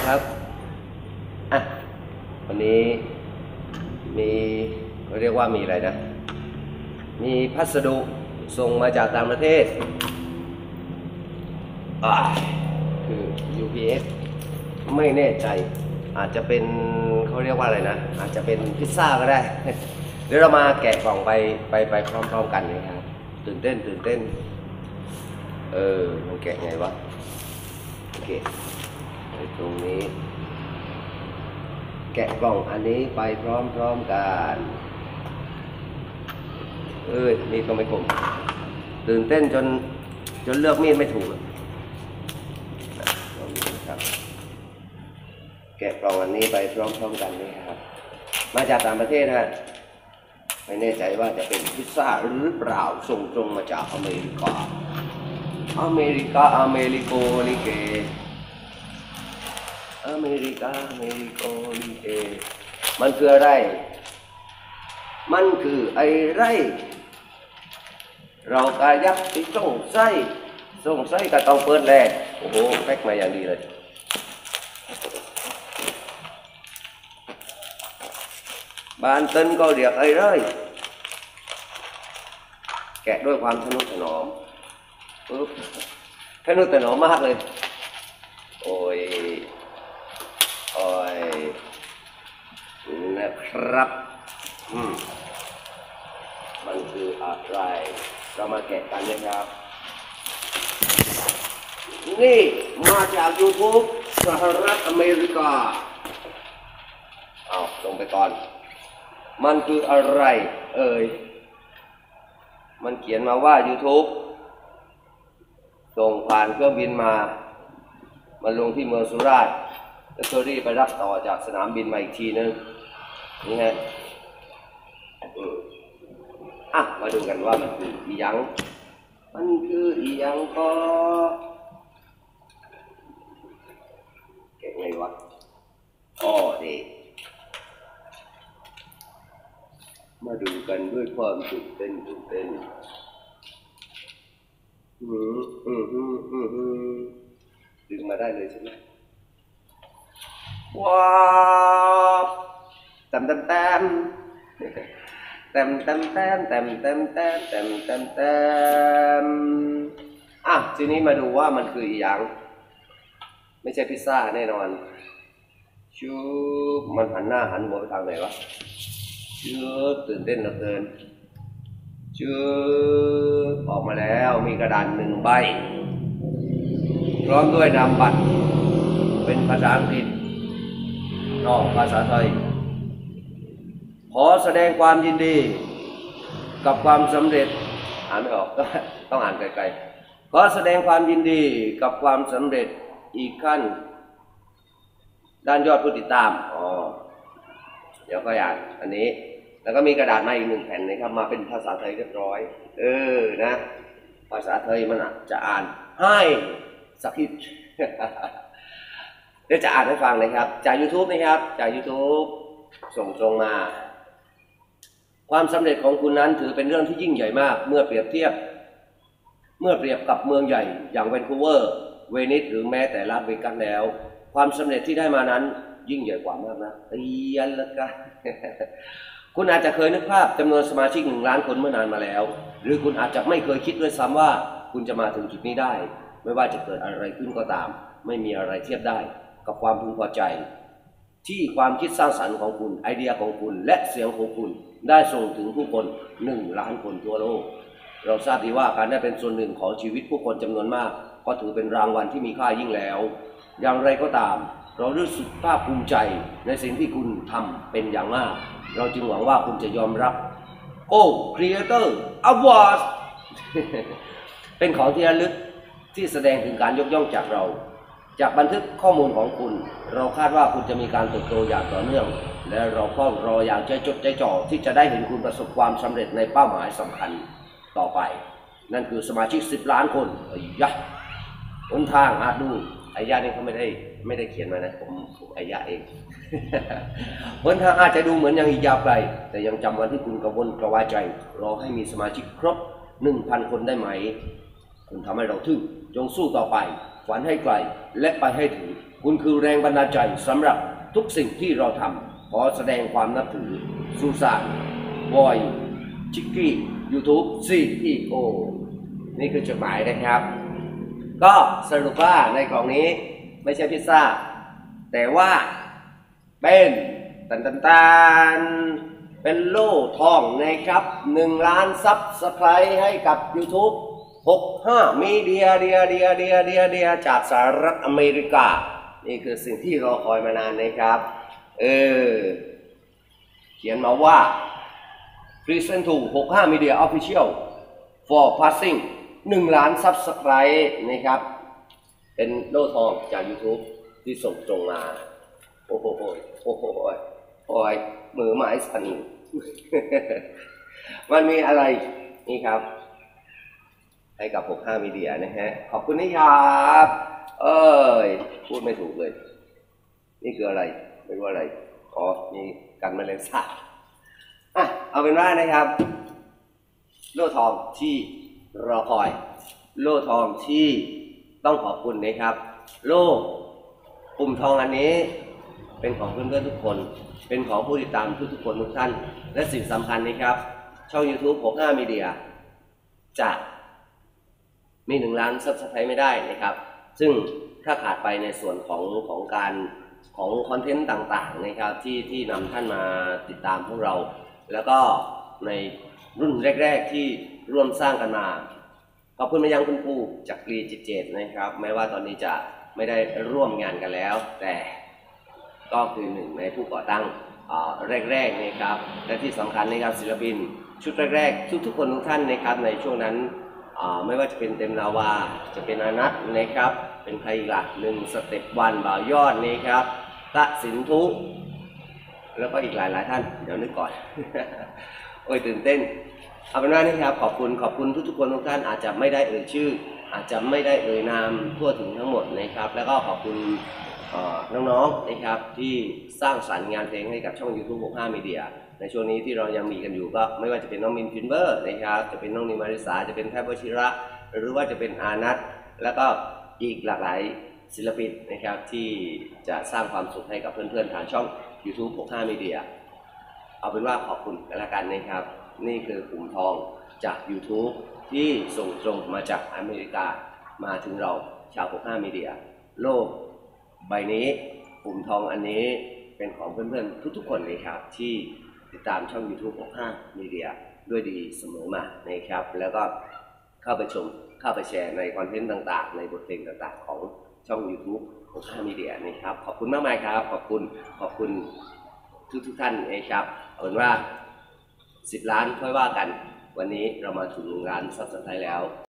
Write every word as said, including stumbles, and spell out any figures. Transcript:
ครับอ่ะวันนี้มีเรียกว่ามีอะไรนะมีพัสดุส่งมาจากต่างประเทศอ่าคือ ยู พี เอส ไม่แน่ใจอาจจะเป็นเขาเรียกว่าอะไรนะอาจจะเป็นพิซซ่าก็ได้เดี๋ยวเรามาแกะกล่องไปไปไปพร้อมๆกันนะครับตื่นเต้นตื่นเต้นเออมันแกะไงวะโอเคตรงนี้แกะกล่องอันนี้ไปพร้อมๆกันเอ้ยนี่ก็ไม่คมตื่นเต้นจนจนเลือกมีดไม่ถูกครับแกะกล่องอันนี้ไปพร้อมๆกันนี่ครับมาจากต่างประเทศฮะไม่แน่ใจว่าจะเป็นพิซซ่าหรือเปล่าส่งตรงมาจากอเมริกาอเมริกาอเมริโกลิเกอเมริกาอเมริโกลิเกมันคืออะไรมันคือไอ้ไรเรากายักที่ส่งไส้ส่งไส้กับต้องเปิดแรกโอ้โหแพ็คมาอย่างดีเลยบ้านต้นก็เรียกไอ้ไรแกะด้วยความทนุถนอมปึ๊บทนุถนอมมากเลยโอ้ยโอ้ยนะครับอืมมันคืออะไรเรามาแกะกันนะครับนี่มาจาก ยูทูบ สหรัฐอเมริกาเอาลงไปก่อนมันคืออะไรเอ่ยมันเขียนมาว่า ยูทูบ ส่งผ่านเครื่องบินมามาลงที่เมืองสุราษฎร์แล้วก็รีบไปรับต่อจากสนามบินมาอีกทีนึงนี่ฮะอ่ะมาดูกันว่ามันคืออีหยังมันคืออีหยังก็เก่งไงวะอ๋อดีมาดูกันด้วยความตื่นเต้นตื่นเต้นอืมอืมอืมอืมอืมดึงมาได้เลยใช่ไหมว้าวเต็มเต็มเต็มเต็มเต็มเต็มเต็มเต็มเต็มเต็มเต็มเต็มอ่ะทีนี้มาดูว่ามันคืออีหยังไม่ใช่พิซซ่าแน่นอนชูมันหันหน้าหันหัวไปทางไหนวะชูตื่นเต้นเหลือเกินชูออกมาแล้วมีกระดาษหนึ่งใบพร้อมด้วยนามบัตรเป็นภาษาอังกฤษนอกภาษาไทยขอแสดงความยินดีกับความสำเร็จอ่านไม่ออกต้องอ่านไกลๆขอแสดงความยินดีกับความสำเร็จอีกขั้นด้านยอดผู้ติดตามอ๋อเดี๋ยวก็อ่านอันนี้แล้วก็มีกระดาษมาอีกหนึ่งแผ่นนะครับมาเป็นภาษาไทยเรียบร้อยเออนะภาษาไทยมันจะอ่านให้สักทีเดี๋ยวจะอ่านให้ฟังนะครับจาก ยูทูบ นะครับจาก ยูทูบ ส่งตรงมาความสำเร็จของคุณนั้นถือเป็นเรื่องที่ยิ่งใหญ่มากเมื่อเปรียบเทียบเมื่อเปรียบกับเมืองใหญ่อย่างแวนคูเวอร์เวนิสหรือแม้แต่ลาสเวกัสแล้วความสำเร็จที่ได้มานั้นยิ่งใหญ่กว่ามากนะเอียนละกันคุณอาจจะเคยนึกภาพจำนวนสมาชิกหนึ่งล้านคนเมื่อนานมาแล้วหรือคุณอาจจะไม่เคยคิดด้วยซ้ำว่าคุณจะมาถึงจุดนี้ได้ไม่ว่าจะเกิดอะไรขึ้นก็ตามไม่มีอะไรเทียบได้กับความพึงพอใจที่ความคิดสร้างสรรค์ของคุณไอเดียของคุณและเสียงของคุณได้ส่งถึงผู้คนหนึ่งล้านคนทั่วโลกเราทราบดีว่าการได้เป็นส่วนหนึ่งของชีวิตผู้คนจำนวนมากก็ถือเป็นรางวัลที่มีค่ายิ่งแล้วอย่างไรก็ตามเรารู้สึกภาคภูมิใจในสิ่งที่คุณทำเป็นอย่างมากเราจึงหวังว่าคุณจะยอมรับโอ้ Creator Award เป็นของที่ระลึกที่แสดงถึงการยกย่องจากเราจากบันทึกข้อมูลของคุณเราคาดว่าคุณจะมีการเติบโตอย่างต่อเนื่องและเราก็รออย่างใจจดใจจ่อที่จะได้เห็นคุณประสบความสำเร็จในเป้าหมายสำคัญต่อไปนั่นคือสมาชิกสิบล้านคนไอ้ยะหนทางอาจดูไอ้ยะนี่เขาไม่ได้ไม่ได้เขียนมานะผมผมไอ้ยะเองหนทางอาจจะดูเหมือนยังอีกยาวไกลแต่ยังจำวันที่คุณกระวนกระวายใจรอให้มีสมาชิกครบ หนึ่งพัน คนได้ไหมคุณทำให้เราทึ่งจงสู้ต่อไปฝันให้ไกลและไปให้ถึงคุณคือแรงบันดาลใจสำหรับทุกสิ่งที่เราทำขอแสดงความนับถือสุสานบอยชิกกี้ยูทูบซีอีโอนี่คือจดหมายนะครับก็สรุปว่าในกล่องนี้ไม่ใช่พิซซ่าแต่ว่าเป็นตันตันตันเป็นโล่ทองนะครับหนึ่งล้านซับสไครต์ให้กับ YouTube หกห้ามีเดียเดียเดียเดียเดียเดียจากสหรัฐอเมริกานี่คือสิ่งที่รอคอยมานานนะครับเออเขียนมาว่า Present to หกห้า Media Official for passing หนึ่งล้านซับสไครต์นะครับเป็นโล่ทองจาก YouTube ที่ส่งตรงมาโอ้โหโอ้ยโอ้โหโอ้ยโอ้ยมือไม้สั่น มันมีอะไรนี่ครับให้กับหกห้า Media นะฮะขอบคุณนะครับเอ้ยพูดไม่ถูกเลยนี่คืออะไรไม่รู้อะไรอ๋อนี่กันแมลงสาบอ่ะเอาเป็นว่านะครับโล่ทองที่รอคอยโล่ทองที่ต้องขอบคุณนะครับโล่ปุ่มทองอันนี้เป็นของเพื่อนๆทุกคนเป็นของผู้ติดตามทุกๆคนทุกท่านและสิ่งสำคัญนะครับช่อง YouTube หกห้า Media จะมีหนึ่งล้านซับสไครต์ไม่ได้นะครับซึ่งถ้าขาดไปในส่วนของของการของคอนเทนต์ต่างๆนะครับที่ที่นำท่านมาติดตามพวกเราแล้วก็ในรุ่นแรกๆที่ร่วมสร้างกันมาขอบคุณมายังคุณครูจักรีจิตเจตนะครับแม้ว่าตอนนี้จะไม่ได้ร่วมงานกันแล้วแต่ก็คือหนึ่งในผู้ก่อตั้งแรกๆนะครับและที่สำคัญนะครับศิลปินชุดแรกๆทุกๆคนทุกท่านนะครับในช่วงนั้นไม่ว่าจะเป็นเต็มนาวาจะเป็นอนัทนะครับเป็นใครอีกล่ะหนึ่งสเต็ปวันบ่าวยอดนะครับตะสินทุแล้วก็อีกหลายๆท่านเดี๋ยวนึกก่อน โอ้ยตื่นเต้นเอาเป็นว่านะครับขอบคุณขอบคุณทุกๆคนทุกท่านอาจจะไม่ได้เอ่ยชื่ออาจจะไม่ได้เอ่ยนามทั่วถึงทั้งหมดนะครับแล้วก็ขอบคุณน้องๆนะครับที่สร้างสรรค์งานเพลงให้กับช่อง YouTube หกห้า Media ในช่วงนี้ที่เรายังมีกันอยู่ก็ไม่ว่าจะเป็นน้องมินฟินเบอร์นะครับจะเป็นน้องนิมาริสาจะเป็นแทบวชิระหรือว่าจะเป็นอานัทแล้วก็อีกหลากหลายศิลปินนะครับที่จะสร้างความสุขให้กับเพื่อนๆทางช่อง YouTube หกห้า Media เอาเป็นว่าขอบคุณกันละกันนะครับนี่คือปุ่มทองจาก YouTube ที่ส่งตรงมาจากอเมริกามาถึงเราชาวหกห้า Media โลกใบนี้ปุ่มทองอันนี้เป็นของเพื่อนๆทุกๆคนเลยครับที่ติดตามช่อง YouTube หกห้า Media ด้วยดีเสมอมานะครับแล้วก็เข้าไปชมเข้าไปแชร์ในคอนเทนต์ต่างๆในบทเพลงต่างๆของช่อง YouTube หกห้า Media นะครับขอบคุณมากมายครับขอบคุณขอบคุณทุกๆท่านนะครับเอาเป็นว่าสิบล้านค่อยว่ากันวันนี้เรามาถึงหนึ่งล้านซับสไครต์แล้ว